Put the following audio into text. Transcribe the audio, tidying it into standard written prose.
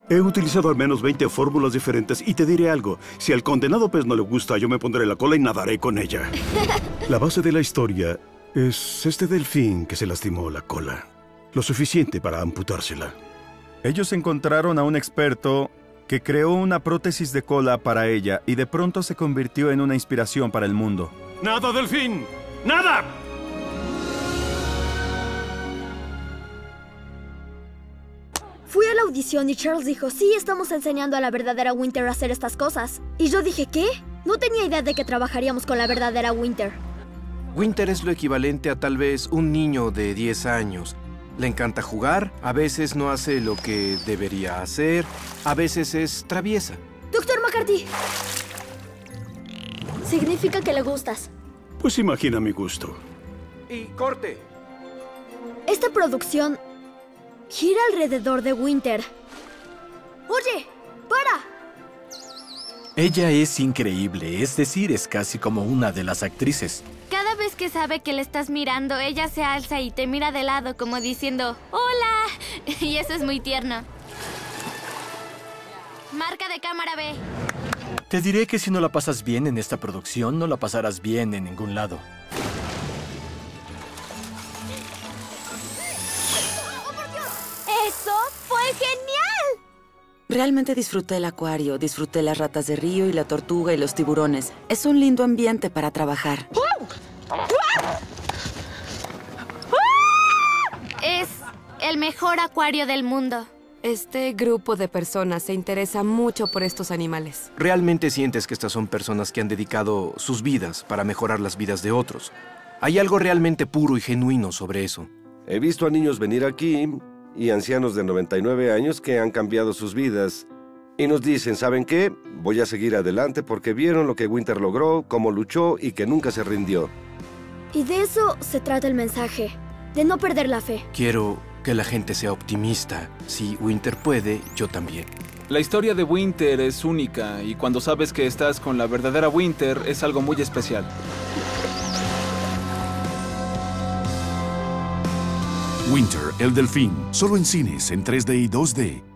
He utilizado al menos 20 fórmulas diferentes y te diré algo. Si al condenado pez no le gusta, yo me pondré la cola y nadaré con ella. La base de la historia es este delfín que se lastimó la cola. Lo suficiente para amputársela. Ellos encontraron a un experto que creó una prótesis de cola para ella y de pronto se convirtió en una inspiración para el mundo. ¡Nada, delfín! ¡Nada! Fui a la audición y Charles dijo, sí, estamos enseñando a la verdadera Winter a hacer estas cosas. Y yo dije, ¿qué? No tenía idea de que trabajaríamos con la verdadera Winter. Winter es lo equivalente a tal vez un niño de 10 años. Le encanta jugar, a veces no hace lo que debería hacer, a veces es traviesa. Doctor McCarthy. Significa que le gustas. Pues imagina mi gusto. Y corte. Esta producción gira alrededor de Winter. ¡Oye! ¡Para! Ella es increíble, es decir, es casi como una de las actrices. Cada vez que sabe que le estás mirando, ella se alza y te mira de lado como diciendo ¡Hola! Y eso es muy tierno. Marca de cámara B. Te diré que si no la pasas bien en esta producción, no la pasarás bien en ningún lado. ¡Eso fue genial! Realmente disfruté el acuario, disfruté las ratas de río y la tortuga y los tiburones. Es un lindo ambiente para trabajar. Es el mejor acuario del mundo. Este grupo de personas se interesa mucho por estos animales. ¿Realmente sientes que estas son personas que han dedicado sus vidas para mejorar las vidas de otros? Hay algo realmente puro y genuino sobre eso. He visto a niños venir aquí y ancianos de 99 años que han cambiado sus vidas. Y nos dicen, ¿saben qué? Voy a seguir adelante porque vieron lo que Winter logró, cómo luchó y que nunca se rindió. Y de eso se trata el mensaje, de no perder la fe. Quiero que la gente sea optimista. Si Winter puede, yo también. La historia de Winter es única y cuando sabes que estás con la verdadera Winter es algo muy especial. Winter, el delfín, solo en cines en 3D y 2D.